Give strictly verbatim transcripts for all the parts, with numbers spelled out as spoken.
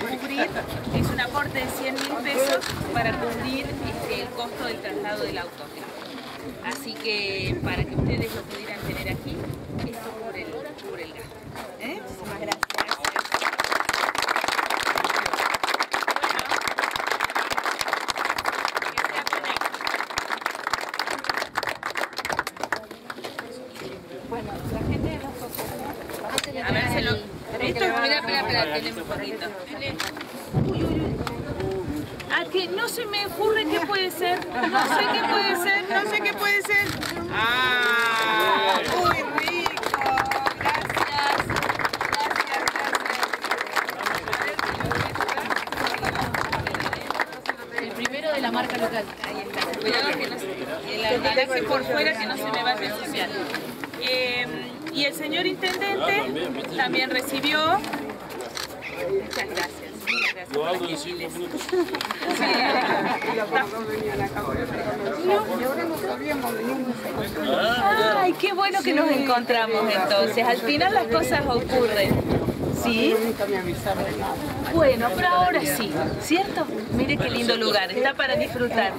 cubrir, es un aporte de cien mil pesos para cubrir este, el costo del traslado del auto. Así que para que ustedes lo pudieran tener aquí, esto cubre el, cubre el gasto. ¿Eh? Muchísimas gracias. Bueno, la gente de los cosas. A ver, se lo... Esto, espera, espera, espera, tenemos un poquito. Uy, uy, uy. Ah, que no se me ocurre qué puede ser. No sé qué puede ser, no sé qué puede ser. Ah, muy rico. Gracias. Gracias, gracias. El primero de la marca local. Ahí está. Cuidado que no se... El embalaje por fuera que no se me vaya a ensuciar. Eh, y el señor intendente también recibió. Muchas gracias. Muchas gracias. Lo hago en cinco minutos. Ay, qué bueno que nos encontramos entonces. Al final las cosas ocurren. ¿Sí? Bueno, pero ahora sí, ¿cierto? Mire qué lindo lugar, está para disfrutar.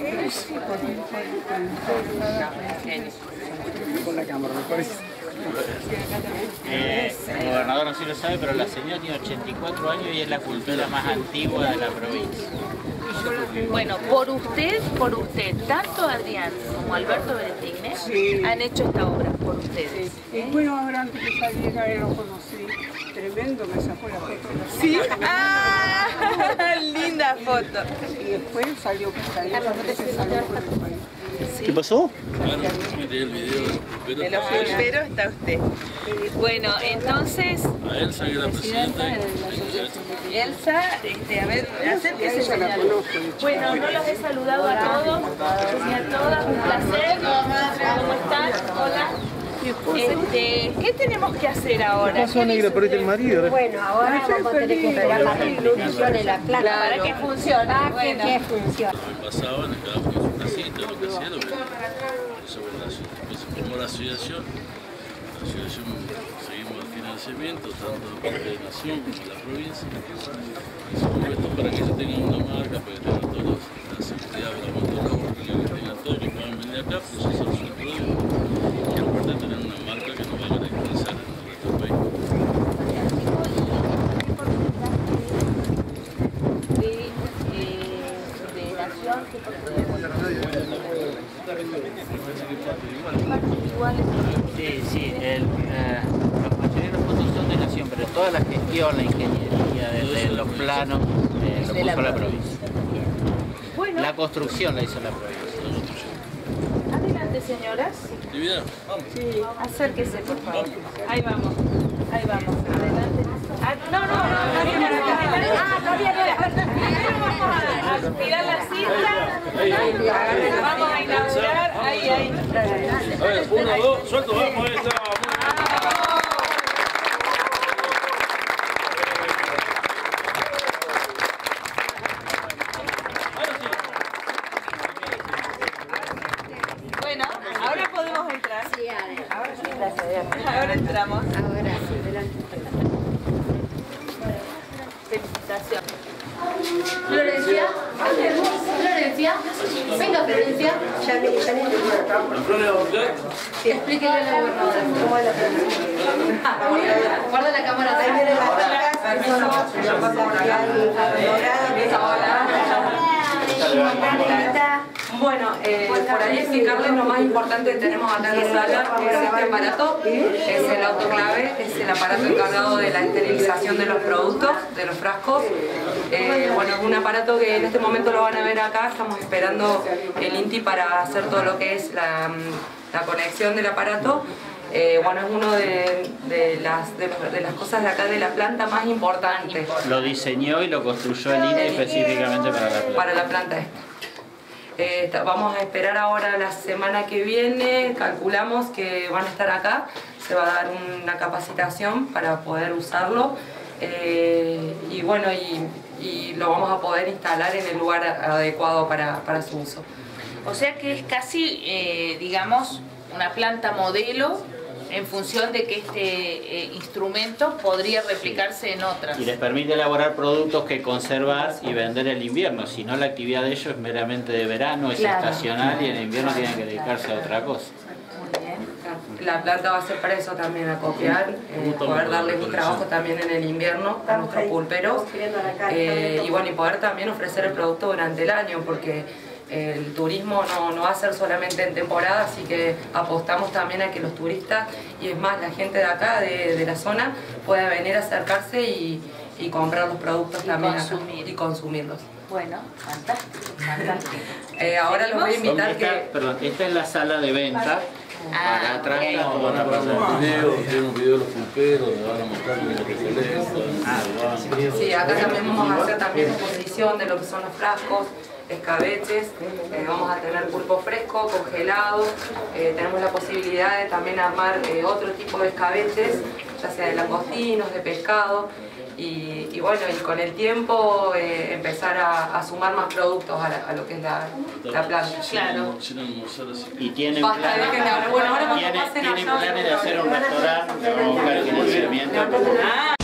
Eh, el gobernador no sé si lo sabe, pero la señora tiene ochenta y cuatro años y es la cultura más antigua de la provincia. Bueno, por usted, por usted, tanto Adrián como Alberto Berentine sí. han hecho esta obra, por ustedes. Sí. Y bueno, ahora antes que saliera, lo conocí. Tremendo, me sacó la foto. ¿Sí? ¡Ah! Linda foto. Y después salió por ahí, salió por el país. Sí. ¿Qué pasó? Bueno, de los pulperos está usted. Bueno, entonces... A Elsa, que es la presidenta. Elsa, este, a ver, acérquese, señor. Bueno, no los he saludado a todos y a todas, un placer. ¿Cómo están? Hola. Este, ¿qué tenemos que hacer ahora? ¿Qué pasó, negra? Perdiste el marido. Bueno, ahora vamos a tener que esperar para que funcione la plata. Claro. Para que funcione. Para bueno. que funcione. Pasaban, cada uno en su casita, lo que hacían, lo que sobre la, se formó la asociación. La asociación seguimos el financiamiento, tanto de parte de la Nación como de la provincia. Hicimos esto para que se tengan una marca, para que tengan todos la seguridad de la moto, que tengan todo, que puedan venir acá, procesar su producto. Y aparte tener una marca que nos va a caracterizar en el resto del país. Sí, sí, el, eh, los mayoría de los fondos son de Nación, pero toda la gestión, la ingeniería, de, de los planos, eh, lo puso la provincia. Bueno. La construcción la hizo la provincia. Adelante, señoras. ¿Actividad? Vamos. Sí, acérquese, por favor. Ahí vamos, ahí vamos. Adelante. Ah, no, no, no, no, no, no, ah, todavía no. Vamos a aspirar la cinta. Vamos a inaugurar. Ahí, ahí. A ver, uno, dos, suelto, vamos, ahí está. Bueno, ahora podemos entrar. Sí, ahora sí. Gracias. Ahora entramos. Ahora sí, adelante. Felicitaciones. Florencia, Florencia, venga Florencia. Explíquele a la gobernadora cómo es la Florencia. Guarda la cámara Hola. Bueno, eh, por ahí explicarles lo más importante que tenemos acá en la sala, que es este aparato, es el autoclave, es el aparato encargado de la esterilización de los productos, de los frascos. Eh, bueno, es un aparato que en este momento lo van a ver acá, estamos esperando el INTI para hacer todo lo que es la, la conexión del aparato. Eh, bueno, es una de, de, las, de, de las cosas de acá de la planta más importantes. Lo diseñó y lo construyó el INTI específicamente para la planta. Para la planta esta. Eh, vamos a esperar ahora la semana que viene, calculamos que van a estar acá, se va a dar una capacitación para poder usarlo eh, y bueno, y, y lo vamos a poder instalar en el lugar adecuado para, para su uso. O sea que es casi, eh, digamos, una planta modelo en función de que este eh, instrumento podría replicarse en otras. Y les permite elaborar productos que conservar y vender en el invierno, si no la actividad de ellos es meramente de verano, es Claro. estacional y en el invierno tienen que dedicarse a otra cosa. Muy bien. La planta va a ser para eso también, a copiar, eh, poder darles un trabajo también en el invierno a nuestros pulperos eh, y bueno, y poder también ofrecer el producto durante el año, porque el turismo no, no va a ser solamente en temporada, así que apostamos también a que los turistas, y es más, la gente de acá, de, de la zona, pueda venir a acercarse y, y comprar los productos Y también consumir. acá, y consumirlos. Bueno, fantástico, fantástico. Eh, ahora los voy a invitar Esta, que... perdón, esta es la sala de venta. Ah, Para atrás ok. está Van a pasar un video, tiene un video de los pulperos, le van a mostrar cómo se celebra. Ah, bueno. Sí, acá también vamos a hacer también exposición de lo que son los frascos, escabeches, eh, vamos a tener pulpo fresco, congelado, eh, tenemos la posibilidad de también armar eh, otro tipo de escabeches, ya sea de langostinos, de pescado, y, y bueno, y con el tiempo eh, empezar a, a sumar más productos a, la- a lo que es la, la planta. Claro. Sin almorzar así. Y tienen Basta de planes, que me hablen. Bueno, ahora cuando tienen, pasen tienen allá- planes de hacer un restaurante, le vamos a buscar el financiamiento. Levantate la- Ah,